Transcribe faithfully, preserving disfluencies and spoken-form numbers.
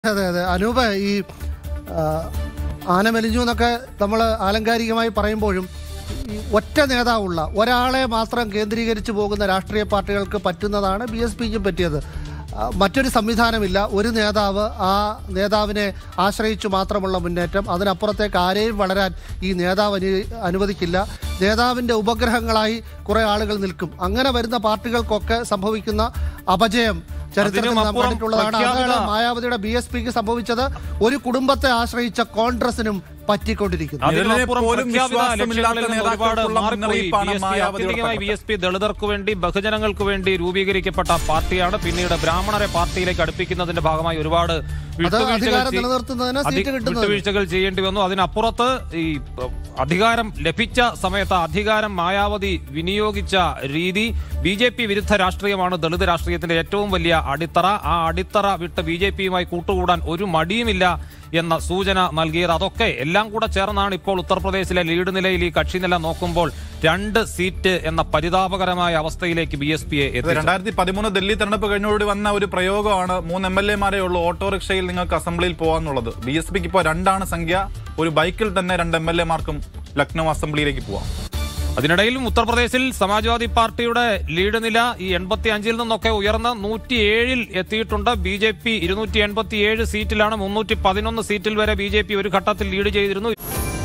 അതെ അതെ അനൂപ്, ഈ ആന മെലിഞ്ഞു എന്നൊക്കെ നമ്മൾ ആലങ്കാരികമായി പറയുമ്പോഴും ഈ ഒറ്റ നേതാവുള്ള ഒരാളെ മാത്രം കേന്ദ്രീകരിച്ചു പോകുന്ന രാഷ്ട്രീയ പാർട്ടികൾക്ക് പറ്റുന്നതാണ് ബി എസ് പിക്കും പറ്റിയത്. മറ്റൊരു സംവിധാനമില്ല, ഒരു നേതാവ്, ആ നേതാവിനെ ആശ്രയിച്ചു മാത്രമുള്ള മുന്നേറ്റം. അതിനപ്പുറത്തേക്ക് ആരെയും വളരാൻ ഈ നേതാവ് അനു അനുവദിക്കില്ല നേതാവിൻ്റെ ഉപഗ്രഹങ്ങളായി കുറേ ആളുകൾ നിൽക്കും. അങ്ങനെ വരുന്ന പാർട്ടികൾക്കൊക്കെ സംഭവിക്കുന്ന അപജയം ചരിത്രത്തിൽ നാം കണ്ടിട്ടുള്ളതാണ്. അതാണ് മായാവതിയുടെ ബി എസ് പിക്ക് സംഭവിച്ചത്. ഒരു കുടുംബത്തെ ആശ്രയിച്ച കോൺഗ്രസിനും പറ്റിക്കൊണ്ടിരിക്കുന്നു. ബി എസ് പി ദളിതർക്ക് വേണ്ടി, ബഹുജനങ്ങൾക്ക് വേണ്ടി രൂപീകരിക്കപ്പെട്ട പാർട്ടിയാണ്. പിന്നീട് ബ്രാഹ്മണരെ പാർട്ടിയിലേക്ക് അടുപ്പിക്കുന്നതിന്റെ ഭാഗമായി ഒരുപാട് വിട്ടുവീഴ്ചകൾ ചെയ്യേണ്ടി വന്നു. അതിനപ്പുറത്ത് ഈ അധികാരം ലഭിച്ച സമയത്ത് അധികാരം മായാവതി വിനിയോഗിച്ച രീതി ബി ജെ പി വിരുദ്ധ രാഷ്ട്രീയമാണ് ദളിത് രാഷ്ട്രീയത്തിന്റെ ഏറ്റവും വലിയ അടിത്തറ. ആ അടിത്തറ വിട്ട് ബി ജെ പിയുമായി കൂട്ടുകൂടാൻ ഒരു മടിയുമില്ല എന്ന സൂചന നൽകിയത്. അതൊക്കെ എല്ലാം കൂടെ ചേർന്നാണ് ഇപ്പോൾ ഉത്തർപ്രദേശിലെ ലീഡ് നിലയിൽ ഈ കക്ഷി നില നോക്കുമ്പോൾ രണ്ട് സീറ്റ് എന്ന പരിതാപകരമായ അവസ്ഥയിലേക്ക് ബി എസ് പിയെ എത്തി. രണ്ടായിരത്തി പതിമൂന്ന് ഡൽഹി തെരഞ്ഞെടുപ്പ് കഴിഞ്ഞോടി വന്ന ഒരു പ്രയോഗമാണ് മൂന്ന് എം എൽ എമാരെ ഉള്ളൂ ഓട്ടോറിക്ഷയിൽ നിങ്ങൾക്ക് അസംബ്ലിയിൽ പോകാന്നുള്ളത്. ബി എസ് പിക്ക് ഇപ്പോൾ രണ്ടാണ് സംഖ്യ. ഒരു ബൈക്കിൽ തന്നെ രണ്ട് എം എൽ എമാർക്കും ലക്നൗ അസംബ്ലിയിലേക്ക് പോവാം. അതിനിടയിലും ഉത്തർപ്രദേശിൽ സമാജ്വാദി പാർട്ടിയുടെ ലീഡ് നില ഈ എൺപത്തി അഞ്ചിൽ നിന്നൊക്കെ ഉയർന്ന് നൂറ്റി ഏഴിൽ എത്തിയിട്ടുണ്ട്. ബി ജെ പി ഇരുന്നൂറ്റി എൺപത്തി ഏഴ് സീറ്റിലാണ്. മുന്നൂറ്റി പതിനൊന്ന് സീറ്റിൽ വരെ ബി ജെ പി ഒരു ഘട്ടത്തിൽ ലീഡ് ചെയ്തിരുന്നു.